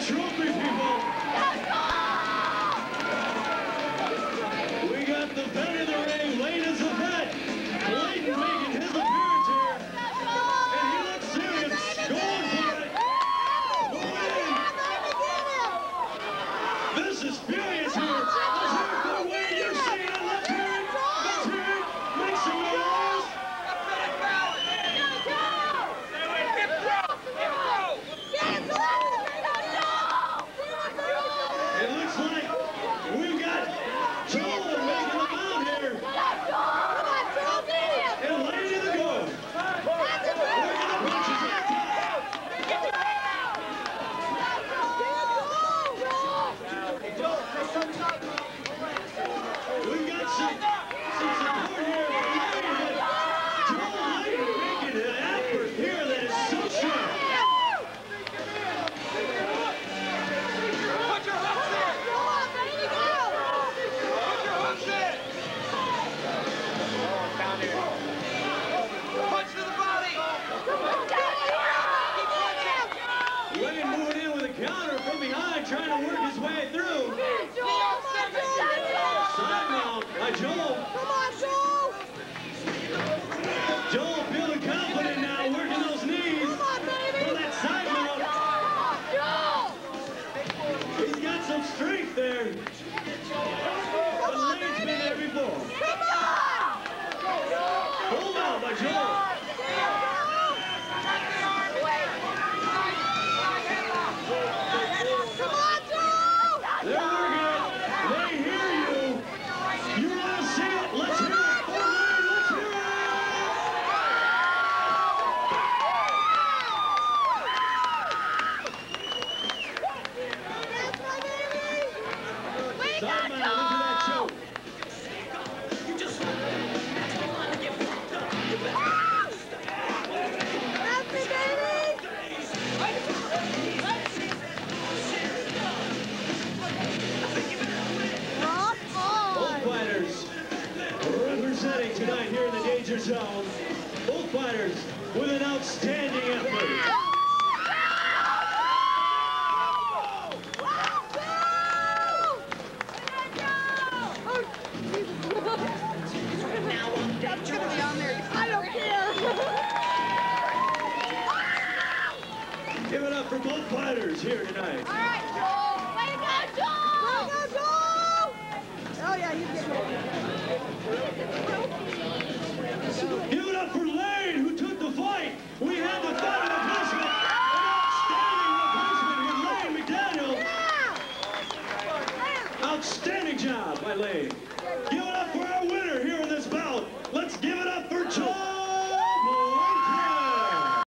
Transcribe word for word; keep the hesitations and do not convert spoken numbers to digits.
trophy, people. We got the vet in the ring. Laine is the vet. Blanton making his appearance here. And he looks serious. Going for it. This is furious here. Let's hear it for Wayne. You're seeing it. Let's hear it. Let's hear it. Make some noise. It looks like we've got Joel making them out here. And Laine in the goal. We're gonna punch his head. We've got some, some support here. Joel Laine making an effort here that is so sharp. Put your hooks in! Put your hooks in! Down here. Punch to the body! Laine moving in with a counter from behind, trying to work his way through. Side mount by Joel. Come on, Joel! Joel feeling confident now, working those knees Come on, baby! for that side mount. He's got some strength there. But Laine's been there before. Come on! Pulled out by Joel. Come on, Joel! They're working it. They hear you. You want to see it? Let's hear it. For Laine, let's hear it. That's my baby! Side mount into that choke. That's me, baby! Rock Both on! fighters representing tonight here in the Danger Zone. Both fighters with an outstanding effort. That's gonna be on there. I don't care. Give it up for both fighters here tonight. All right, Joel. Way to go, Joel! Way to go, Joel! Oh yeah, he's getting it. Give it up for Laine, who took the fight. We had the third replacement. An outstanding replacement with Laine McDaniel. Yeah! Outstanding job by Laine. Give it up for our winner here in this bout.